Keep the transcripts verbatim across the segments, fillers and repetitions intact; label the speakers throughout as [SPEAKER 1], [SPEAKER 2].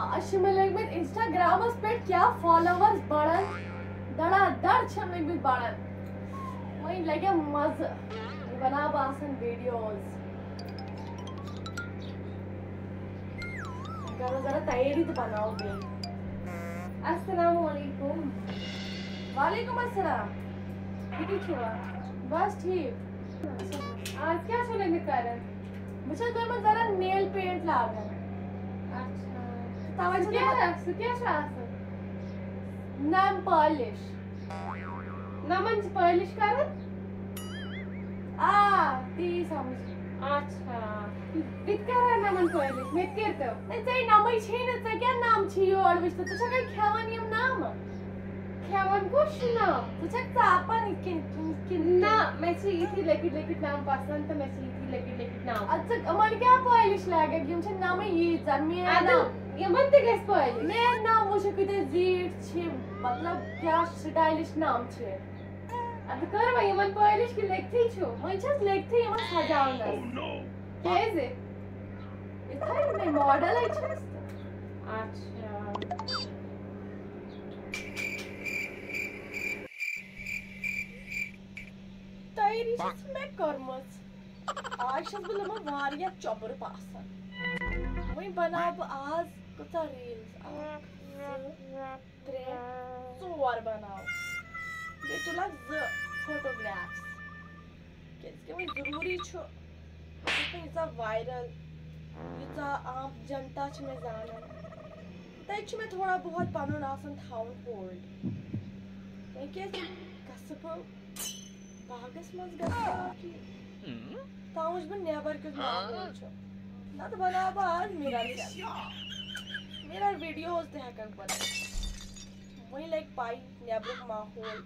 [SPEAKER 1] अशमे लगमत इंस्टाग्रामस पे क्या फॉलोवर्स बढ़न दड़ा दड़ छम लगमत बढ़न वही लगे मज बना बासन वीडियोस करो जरा तैयारी तो बनाओ बे। अस्सलाम वालेकुम। वालेकुम अस्सलाम। ठीक छुआ बस ठीक। आज क्या छो लगमत करन मुझे तो मैं जरा नेल पेंट लागन। अच्छा तवा क्या क्या शास नाम पॉलिश नमन पॉलिश कर आ ती समझ। अच्छा बित कर नमन पॉलिश में करतो नहीं ते नाम छे न ते क्या नाम छी और विश्व तो छका खेवन यम नाम खेवन कुछ ना तो छक तापन किन किन ना मैं छी इथी लेकिन लेकिन नाम पसंद तो मैं छी इथी लेकिन लेकिन नाम अच्छा मन क्या पॉलिश लागे कि मुझे नाम ये जन्मी है ना ये मन ते कैसे पॉलिश मैं नाम मुझे किते जीट छी मतलब क्या स्टाइलिश नाम छे अब कर भाई मन पॉलिश की लेखती छो मैं जस्ट लेखती मन सजाऊंगा ओह नो कैसे इतना मैं मॉडल है जस्ट। अच्छा तैयारी से मैं करमस आज शब लमा वारिया चबर पासन वही बनाब आज कुछ रील्स त्रे चोर बनाओ बे तुला ज फोटोग्राफ्स के वही जरूरी छो इसमें इतना वायरल इतना आम जनता छ में जानन तैछ में थोड़ा बहुत पनुन आसन थाउन होल्ड मैं के कसब बागस मज गया कि ताउज में नेवर के माहौल छ ना तो बना बाज मेरा मेरा वीडियोस ते हकन पर वही लाइक पाई नेवर माहौल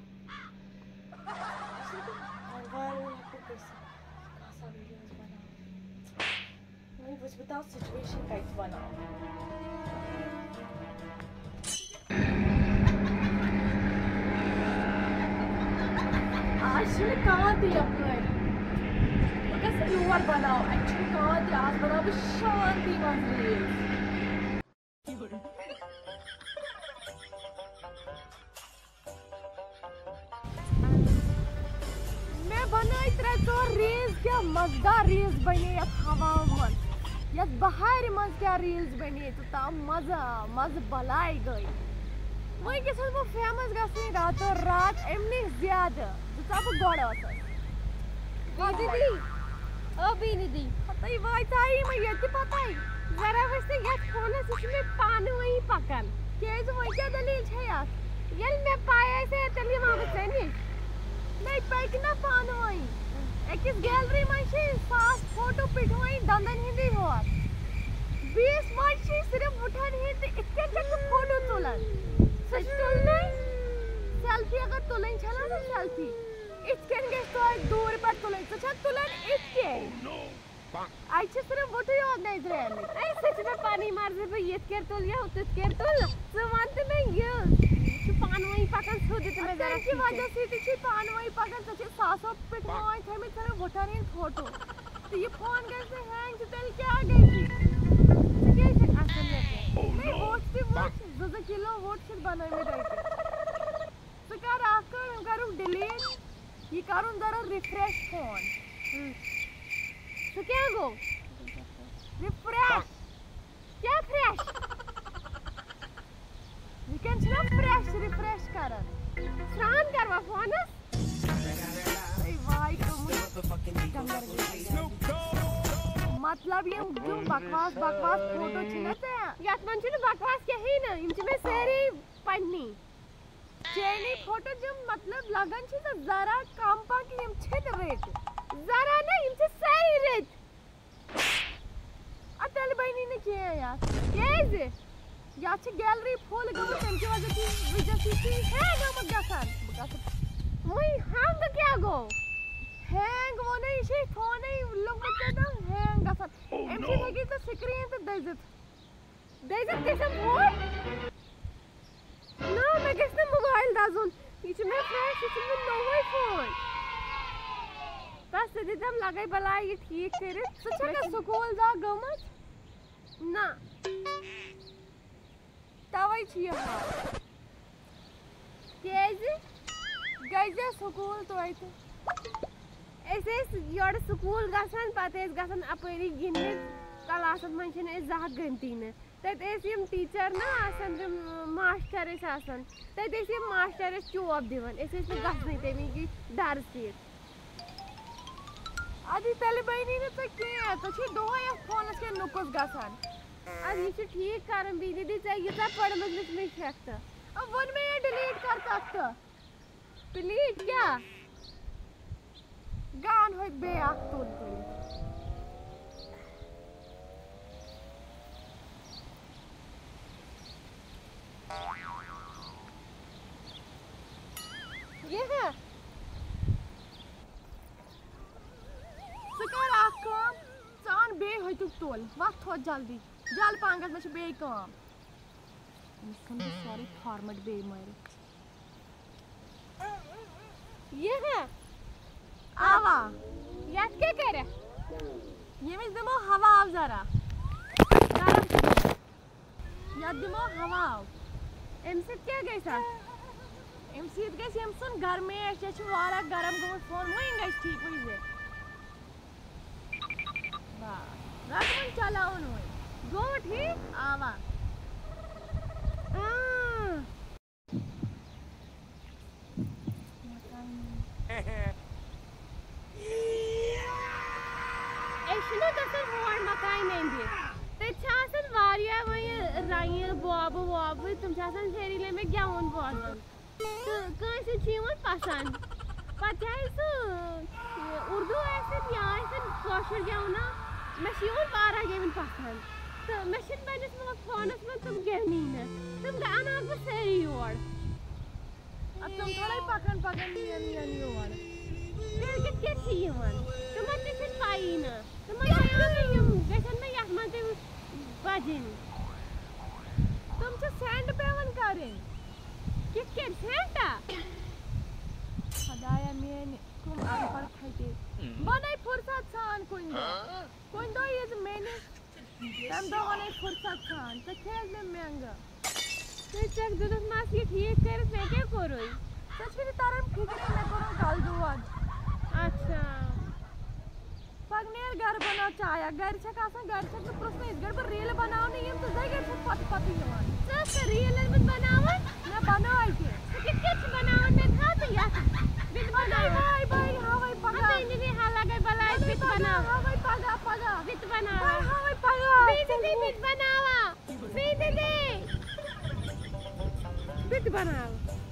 [SPEAKER 1] वायरल आपको कैसे कैसा वीडियोस बना नहीं बस बताओ सिचुएशन कैसे बनाओ आज मैं कहाँ थी अपने तो कैसे व्यूअर बनाओ एक्चुअली कहाँ थी आज बनाओ भी शांति मंजरी मैं बनाई त्रे तो रील्स क्या मजेदार रील्स बने या हवा मन या बाहर मज क्या रील्स बने तो ता मजा मज बलाई गई वही के साथ वो फेमस गसी रात और रात एमनी ज्यादा तो सब गोड़ा होता दीदी ओ भी दीदी पता ही वाई ताई मैं ये तो पता ही जरा वैसे ये फोन से इसमें पानी वही पकन के जो वही क्या दलील है यार ये मैं पाया से तली मां बच्चे नहीं नहीं पैक ना पानी वही एक इस गैलरी में से फास्ट फोटो पिटवाई दंदन हिंदी हो बीस मिनट से सिर्फ उठन ही इतने तक फोटो तुलन सच तुल नहीं सेल्फी अगर तुलन चला ना सेल्फी इसके के तो दूर पर तुलन तो छत तुलन इसके आई से सिर्फ फोटो याद नहीं रहे आई सच में पानी मार दे ये केर तुल या उत केर तुल तो मानते नहीं ये तू पान वही पकन छो देते मैं जरा की वजह से तुझे पान वही पकन सच सासो पिटवाई थे मैं तेरे उठन फोटो तो ये फोन कैसे हैंग चल के आ गई थी कैसे असल में नहीं वोट से वोट दो किलो वोट से बनाए में रहते तो कर आकर करूं डिलीट ये करूं जरा रिफ्रेश फोन तो क्या गो रिफ्रेश क्या फ्रेश वी कैन छना फ्रेश रिफ्रेश करन स्नान करवा फोन ए भाई मतलब ये जो बकवास बकवास फोटो छिनते हैं यात मन छिन बकवास के ही ना इम में सारी पन्नी चेनी फोटो जो मतलब लगन छी तो जरा काम पा की इम छिन रेट जरा ना इम से सारी रेट अतल बहनी ने किया यार कैसे या छ गैलरी फुल गम तमकी वजह से वजह से है गम गसन गसन वही हैंग क्या गो हैंग वो नहीं से फोन नहीं लोग मत ना हैंग गसन एमसी लगी तो स्क्रीन पे दजत दजत कैसे फोन ना मैं कैसे मोबाइल दाजुन ये में फ्रेश इसमें नो फोन बस दिदम लगाई बला ये ठीक तेरे सच्चा का स्कूल जा गमत ना कज छ यह केज गजे स्कूल तोत योर स्कूल गसान पते गसान अपरी गिंदित क्लास मन जह गमती न तम टीचर ना तम मास्टर तम मास्टर चोप दिवान गसन तमी डर सत अद तेल बनी ना तो क्या तो दोहे फोनस के नुकुस गसान अद यह ठीक कर दीदी दी चा पढ़म लिखम तो अब वन में ये डिलीट कर सकता डिलीट क्या गान हो बे अख तुल तुल ये है सकर अख चान बे हो तु तुल वत थो जल्दी जल पांगस में बे काम सारे फॉर्मेट बे मारे ये है आवा याद क्या करे ये में दिमो हवा आव जरा याद दिमो हवा आव एमसे क्या गैसा एमसे गैस हम सुन घर में ऐसे छु वाला गरम गम फोन वहीं गैस ठीक हुई है वाह रात में चलाओ न गो ठीक आवा बॉब वॉब तुम सेरिले में गेवन बोजन तो कैसे जीवन पसंद पता है सो उर्दू ऐसे या ऐसे कौशल गेवना मैं जीवन पारा गेवन पसंद तो मैं शिट बनस में फोनस में तुम गेवनी न तुम गाना को सही और अब तुम थोड़ा ही पकन पकन नियन नियन और फिर के के जीवन तुम मत से पाई न तुम मैं गसन में यह मत बाजिन तुम से सैंड पेवन करें किसके सैंडा खदाया मैंने तुम आग पर खाते बनाई फुर्सत सान कोई कोई दो ये तो मैंने तम दो बनाई फुर्सत सान तो खेल में महंगा तो चक दूध मास ये ठीक कर मैं क्या करूँ सच में तारम ठीक है मैं करूँ गाल दो आज अच्छा पगनेर घर बनाओ चाया घर छक आसान घर छक तो प्रश्न इस घर पर रील बनाओ नहीं हम तो जाए घर छक पति पति जवान सच रील में बनाओ ना बनाओ आई के किसके छ बनाओ ने था तो या बिट बनाओ भाई भाई हां भाई पगा नहीं नहीं हाला गए बलाई बिट बनाओ हां भाई पगा पगा बिट बनाओ हां भाई पगा बिट दे बिट बनाओ बिट दे बिट बनाओ